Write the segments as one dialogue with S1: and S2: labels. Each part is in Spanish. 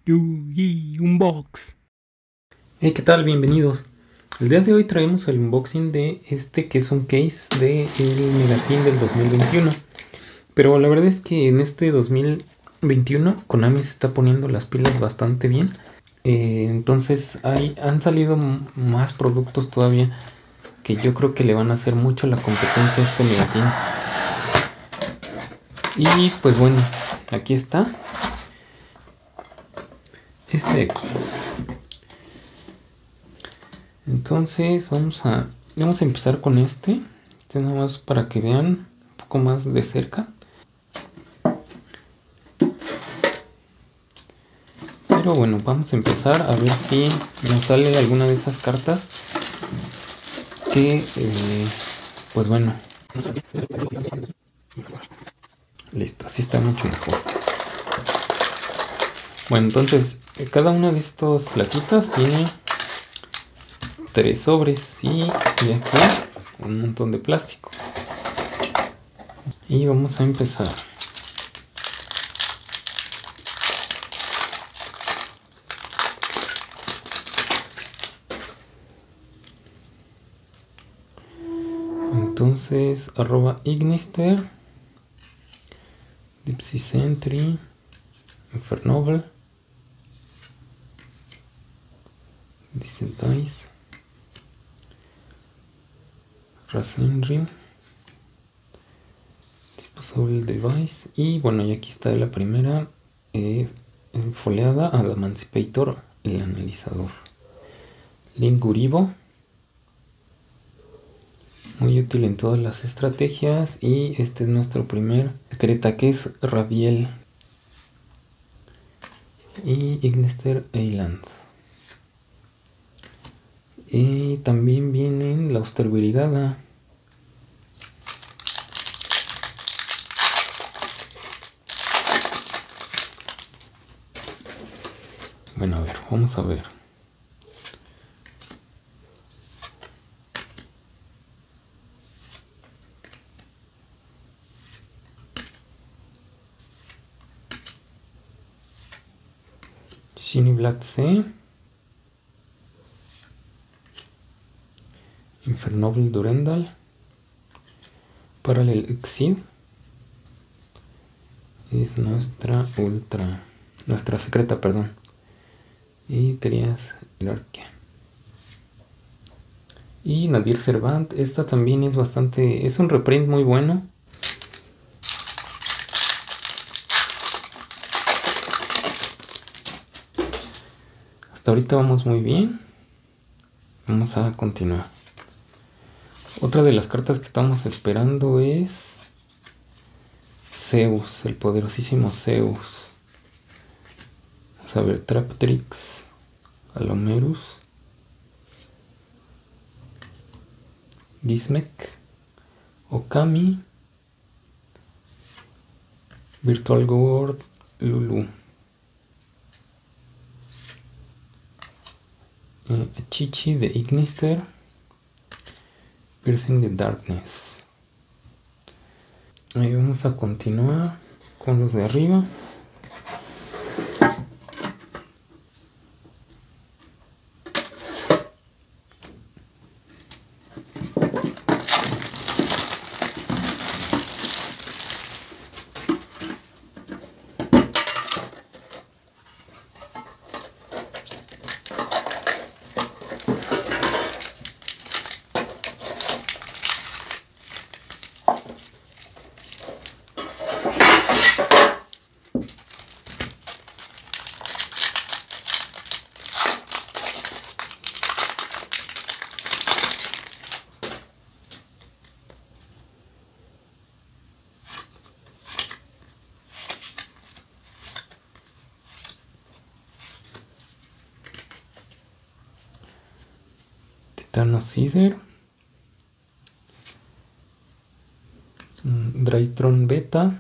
S1: Yugi Unbox. Hey, ¿qué tal? Bienvenidos. El día de hoy traemos el unboxing de este que es un case de el Megatin del 2021. Pero la verdad es que en este 2021 Konami se está poniendo las pilas bastante bien. Entonces han salido más productos todavía que yo creo que le van a hacer mucho la competencia a este Megatin. Y pues bueno, aquí está. Este de aquí. Entonces vamos a empezar con este nada más para que vean un poco más de cerca. Pero bueno, vamos a empezar a ver si nos sale alguna de esas cartas que pues bueno, listo, así está mucho mejor. Bueno, entonces cada una de estas latitas tiene 3 sobres y aquí un montón de plástico. Y vamos a empezar. Entonces, @Ignister, Deep Sea Sentry, Infernoble, Decent Dice, Wrestling Ring, Disposable Device, y bueno, y aquí está la primera foliada, Adamantipator, el analizador. Linguribo, muy útil en todas las estrategias, y este es nuestro primer secreta, que es Raviel y Ignister Island. Y también vienen la Osterbrigada, bueno, a ver, vamos a ver. Shiny Black Sea, Infernoble Durandal, Parallel Exceed, es nuestra secreta, perdón, y Trias Hierarquia. Y Nadir Servant, esta también es es un reprint muy bueno. Hasta ahorita vamos muy bien. Vamos a continuar. Otra de las cartas que estamos esperando es Zeus, el poderosísimo Zeus. Vamos a ver, Traptrix, Alomerus, Gizmek, Okami, Virtual Gourd, Lulu, Chichi de Ignister, Piercing the Darkness. Ahí vamos a continuar con los de arriba. Titanocyder, Drytron Beta,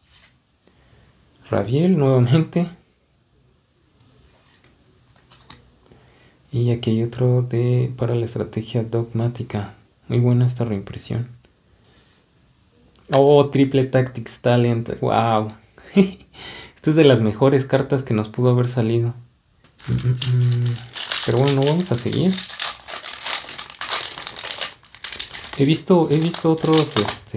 S1: Raviel nuevamente, y aquí hay otro para la estrategia dogmática. Muy buena esta reimpresión. Oh, Triple Tactics Talent, wow. Esta es de las mejores cartas que nos pudo haber salido. Pero bueno, no vamos a seguir. He visto otros,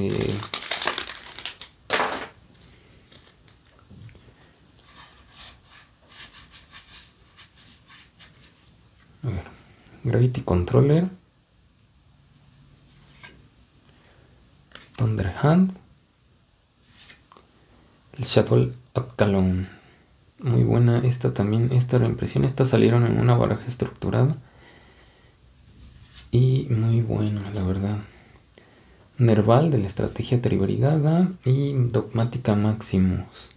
S1: a ver, Gravity Controller, Thunderhand, el Shadow Abkalon. Muy buena esta también, esta reimpresión. Estas salieron en una baraja estructurada. Y muy bueno, la verdad. Nerval de la estrategia tribrigada y Dogmática Maximus.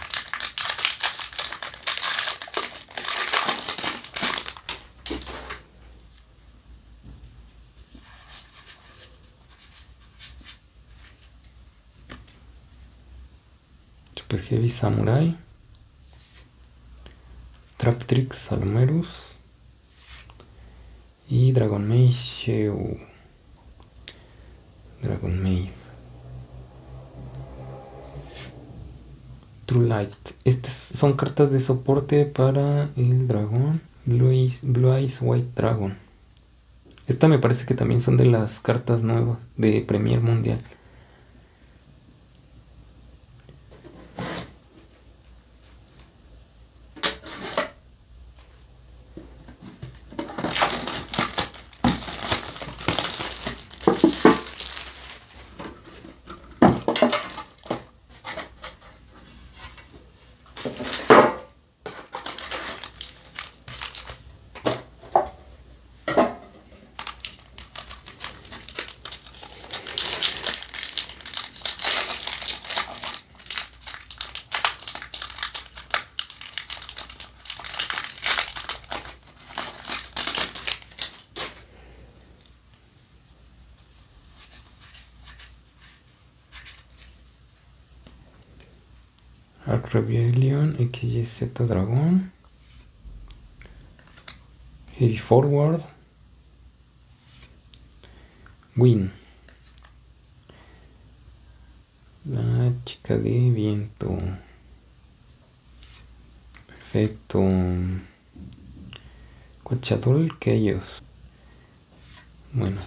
S1: Super Heavy Samurai, Traptrix Salomerus y Dragon Maid Sheu. Dragon Maid. True Light. Estas son cartas de soporte para el dragón. Blue Eyes White Dragon. Esta me parece que también son de las cartas nuevas de Premier Mundial. Arc Rebellion, XYZ Dragón, Heavy Forward, Win, la chica de viento, perfecto, Cochadol Chaos, bueno.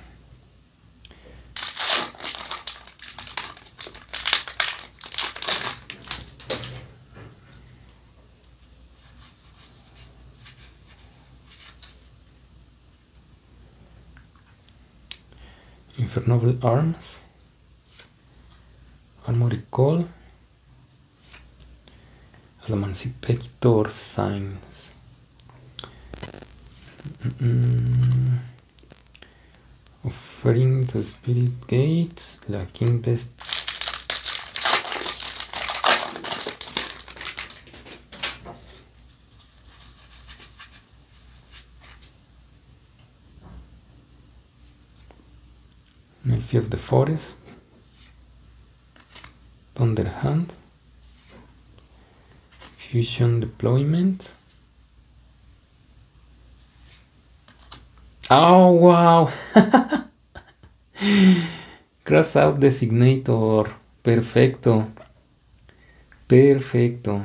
S1: Infernal Arms, Armory Call, Emancipator Signs, Offering the Spirit Gates, la King Best. Melfi of the Forest, Thunderhand, Fusion Deployment. Oh, wow. Cross Out Designator. Perfecto. Perfecto.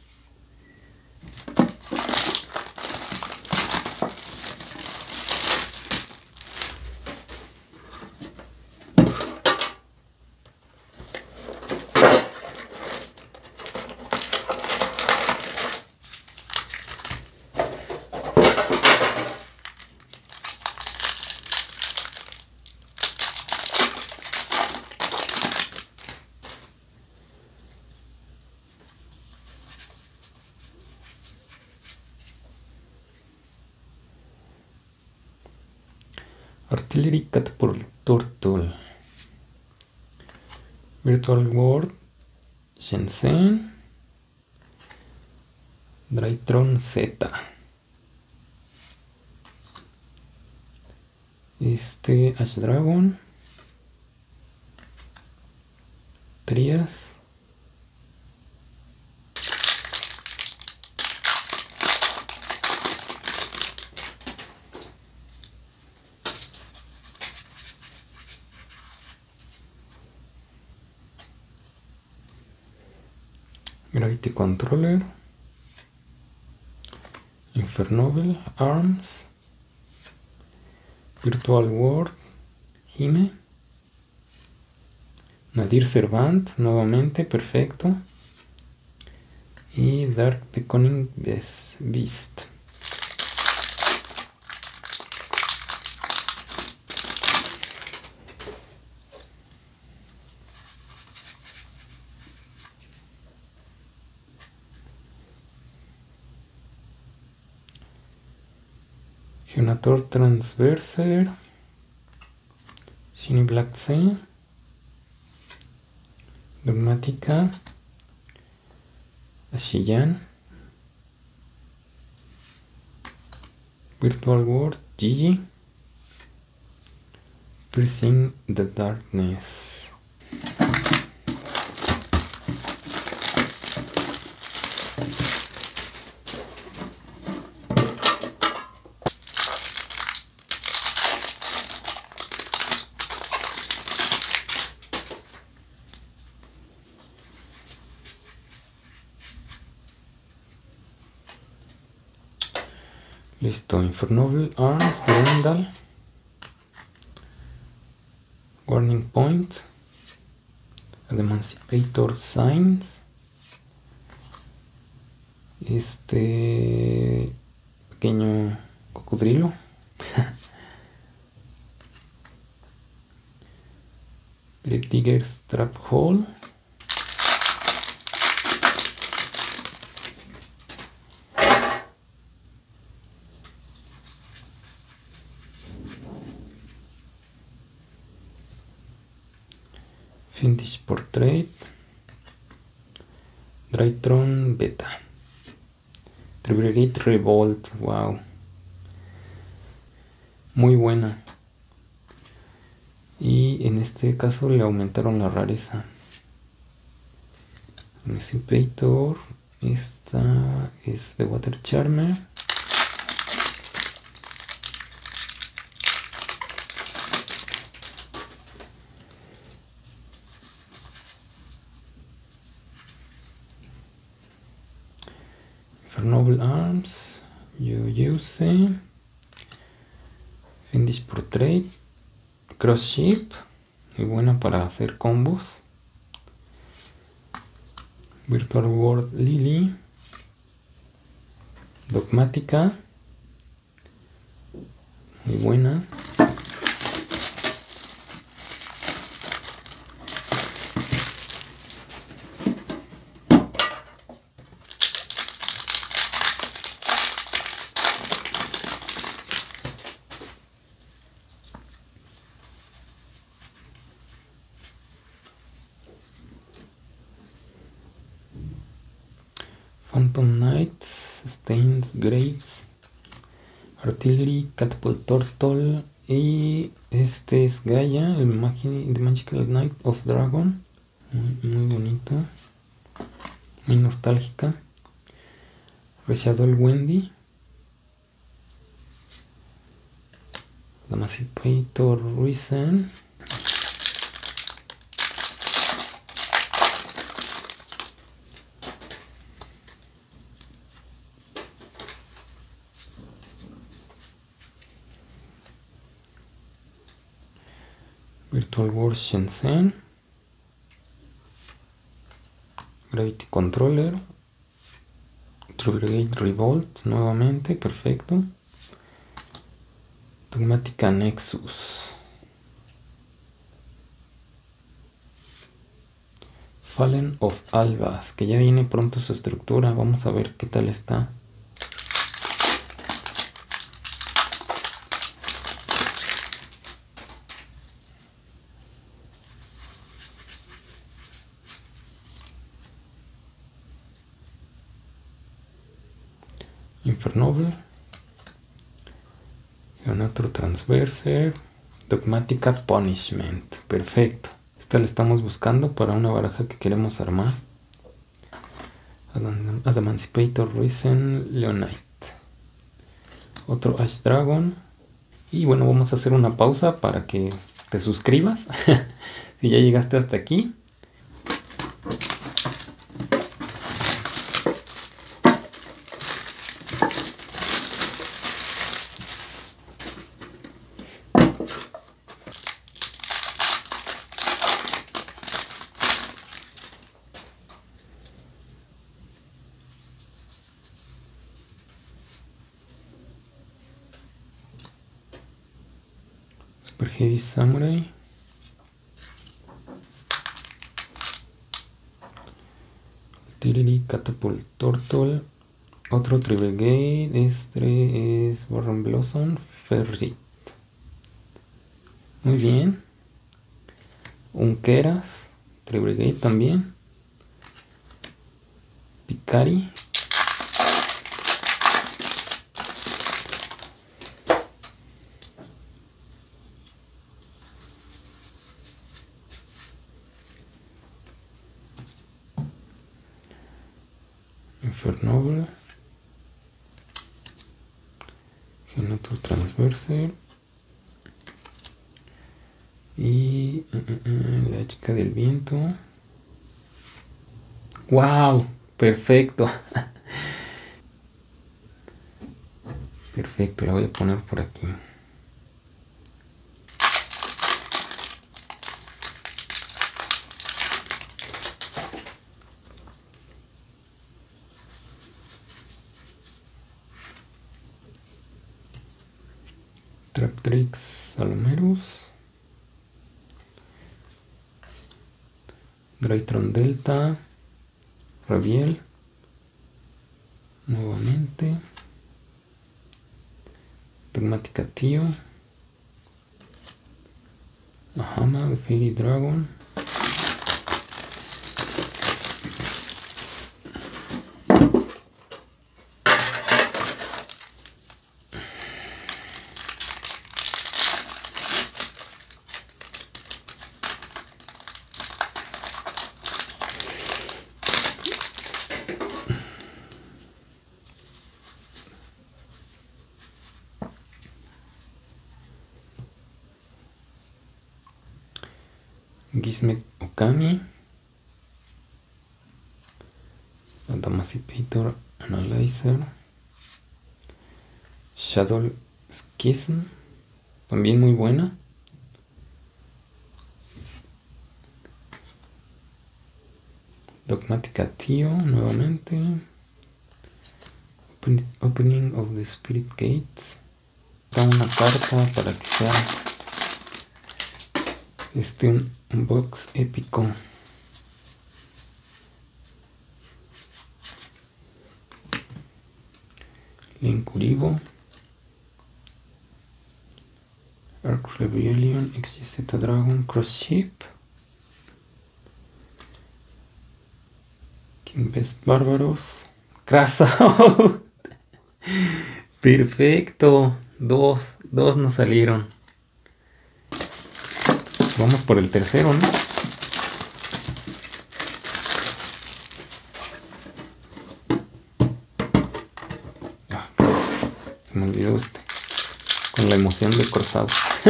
S1: Artillery Catapult Turtle, Virtual World, Shenzhen, Drytron Z. Ash Dragon, Trias, Gravity Controller, Infernoble, Arms, Virtual World, Hime, Nadir Servant, nuevamente, perfecto. Y Dark Beckoning Beast. Geonator Transverser, Shiny Black Sea, Dogmática, Ashiyan, Virtual World, Gigi, Piercing the Darkness. Listo, Infernoble, Arms, Grendel, Warning Point, Emancipator Signs, pequeño cocodrilo, Grave Digger's Trap Hole, Fiendish Portrait, Drytron Beta, Triggergate Revolt, wow, muy buena. Y en este caso le aumentaron la rareza. Emancipator, esta es de Water Charmer. Infernoble Arms, Yoyuse, Fiendish Portrait, Cross Ship, muy buena para hacer combos. Virtual World Lily, Dogmática, muy buena. Phantom Knights, Stains, Graves, Artillery, Catapult Turtle y este es Gaia, The Magical Knight of Dragon, muy bonito, muy nostálgica. Reshadowed Wendy, Emancipator Risen, Virtual World Shenzhen, Gravity Controller, Triggergate Revolt, nuevamente, perfecto. Dogmática Nexus, Fallen of Albas, que ya viene pronto su estructura, vamos a ver qué tal está. Infernoble, Geonator Transverser, Dogmática Punishment, perfecto. Esta la estamos buscando para una baraja que queremos armar. Emancipator Risen, Leonite, otro Ash Dragon. Y bueno, vamos a hacer una pausa para que te suscribas si ya llegaste hasta aquí. Super Heavy Samurai. Tiriri, Catapult Turtle. Otro Tribrigade. Este es Warren Blossom. Ferrit. Muy bien. Un Keras. Tribrigade también. Picari. Infernoble. Genotor Transverser. Y la chica del viento. ¡Wow! Perfecto. Perfecto, la voy a poner por aquí. Traptrix Salomerus. Draytron Delta. Rabiel. Nuevamente. Dogmática Tío. Ahama de Fairy Dragon. Gizmet Okami. Emancipator Analyzer. Shadow Schism. También muy buena. Dogmática Tío nuevamente. Opening of the Spirit Gates. Da una carta para que sea un box épico. Linkuribo. Arc Rebellion, XYZ Dragon, Cross Ship. King Best Bárbaros. Crassout. Perfecto. Dos nos salieron. Vamos por el tercero, ¿no? Se me olvidó con la emoción de cruzado.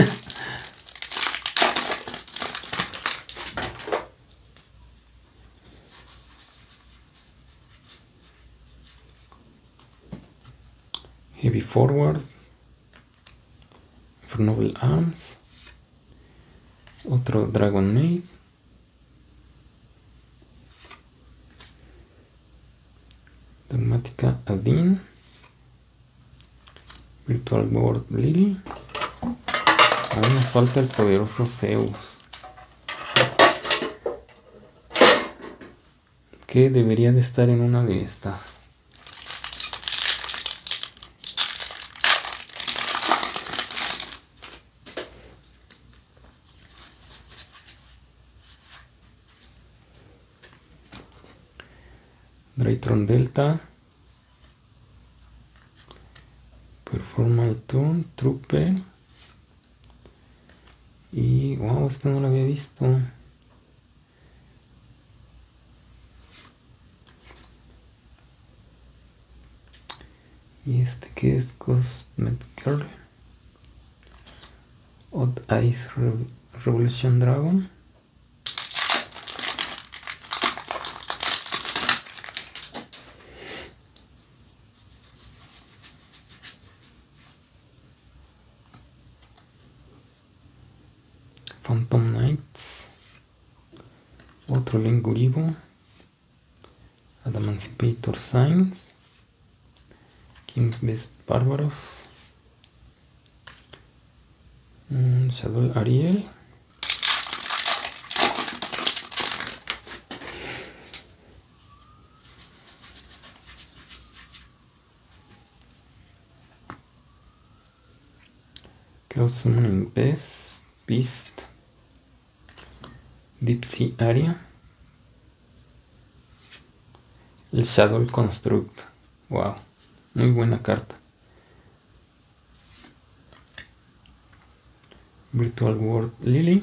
S1: Heavy Forward. Infernoble Arms. Otro Dragon Maid. Dogmática Adin. Virtual Board Lily. Aún nos falta el poderoso Zeus, que debería de estar en una de estas. Draytron Delta. Performal Turn, Trooper. Y wow, este no lo había visto. Y este que es Cosmetic Girl. Odd Eyes Revolution Dragon. Phantom Knights, otro Lenguribo, Adamantipator Signs, King's Best Bárbaros, Shadow Ariel, Chaos Summoning Beast, Deep Sea Area, el Shadow Construct. Wow, muy buena carta. Virtual World Lily,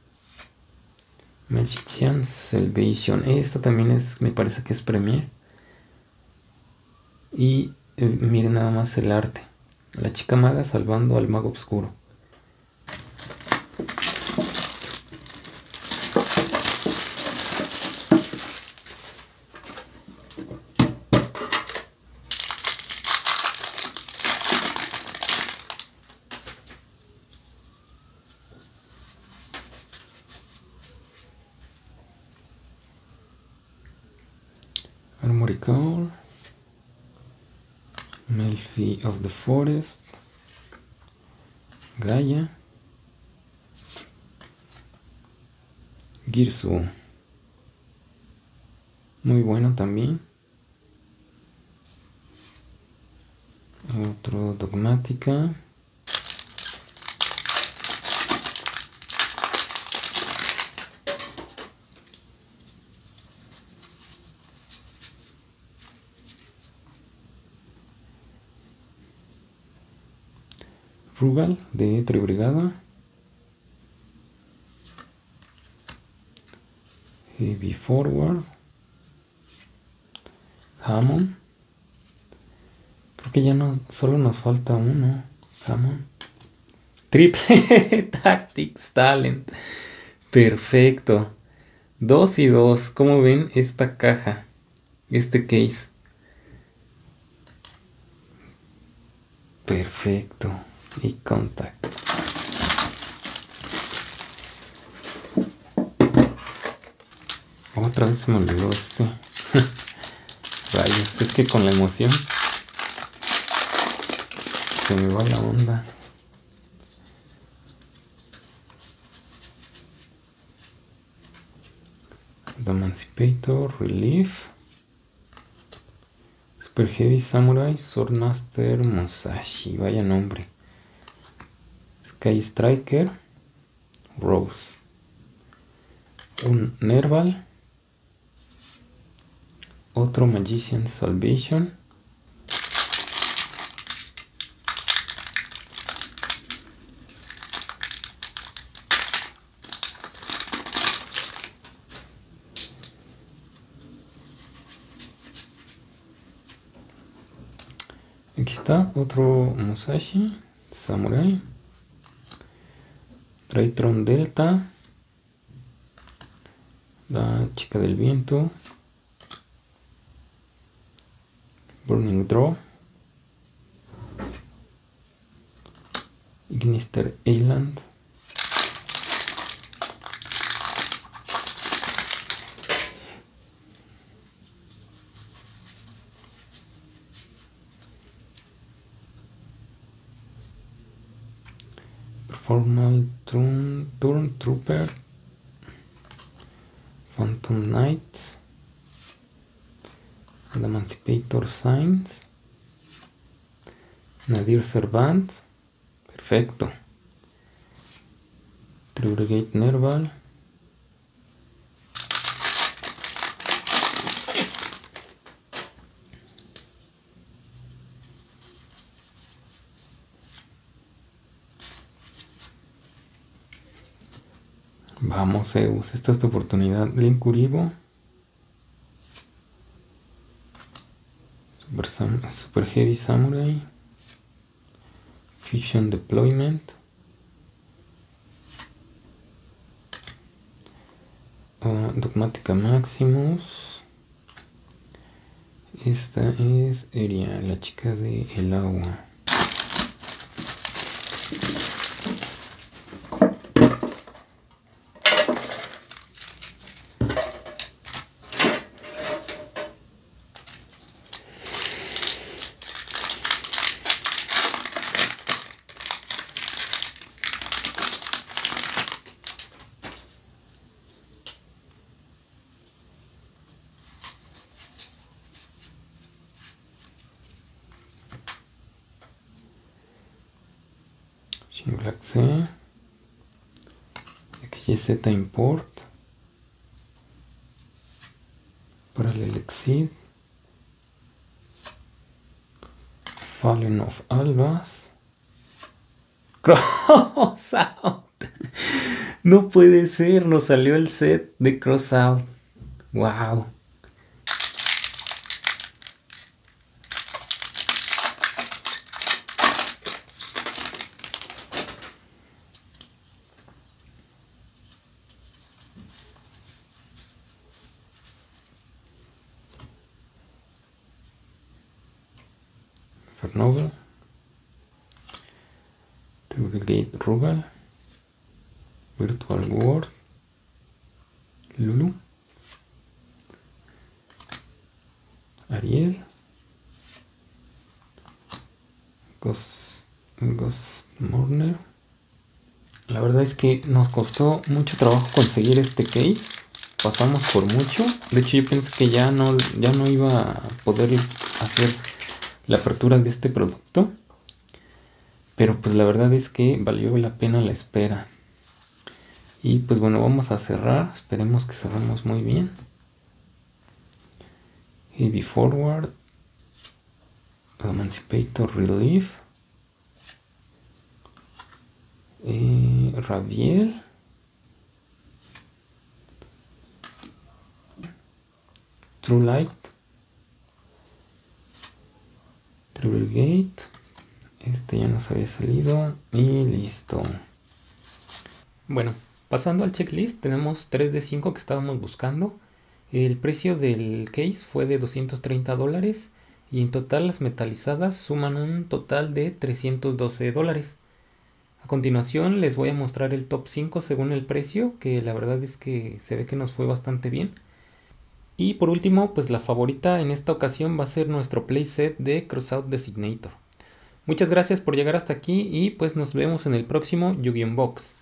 S1: Magician's Salvation. Esta también es, me parece que es Premier. Y miren nada más el arte. La chica maga salvando al mago oscuro. Armory Core, Melfi of the Forest, Gaia, Girsu, muy bueno también. Otro Dogmática, Rugal de Tribrigada, Heavy Forward, Hammond, creo que ya no, solo nos falta uno, Hammond, Triple Tactics Talent, perfecto, 2 y 2, ¿cómo ven esta caja, este case? Perfecto. Y Contact. Otra vez se me olvidó este. Rayos, es que con la emoción se me va la onda. The Emancipator, Relief, Super Heavy Samurai, Swordmaster Musashi, vaya nombre. Sky Striker, Rose, un Nerval, otro Magician's Salvation, aquí está otro Musashi Samurai, Traytron Delta, la chica del viento, Burning Draw, Ignister Island, Formal Turn Trooper, Phantom Knights, The Emancipator Signs, Nadir Servant, perfecto, Trigate Nerval, vamos Zeus, esta es tu oportunidad. Lenguribo, Super Heavy Samurai, Fusion Deployment, Dogmática Maximus, esta es Eria, la chica de el agua. Black C, XYZ Import, Parallel Exit, Fallen of Albas, Crossout. No puede ser, nos salió el set de Crossout. Wow. Fernoble, Gate Rugal, Virtual World, Lulu, Ariel, Ghost Mourner. La verdad es que nos costó mucho trabajo conseguir este case. Pasamos por mucho. De hecho, yo pensé que ya no iba a poder hacer la apertura de este producto. Pero pues la verdad es que valió la pena la espera. Y pues bueno, vamos a cerrar. Esperemos que cerremos muy bien. Heavy Forward, Emancipator Relief, Raviel, True Light, Trigger Gate. Este ya nos había salido y listo. Bueno, pasando al checklist, tenemos 3 de 5 que estábamos buscando. El precio del case fue de $230 y en total las metalizadas suman un total de $312. A continuación les voy a mostrar el top 5 según el precio, que la verdad es que se ve que nos fue bastante bien. Y por último, pues la favorita en esta ocasión va a ser nuestro playset de Crossout Designator. Muchas gracias por llegar hasta aquí y pues nos vemos en el próximo Yu-Gi-Oh! Unbox.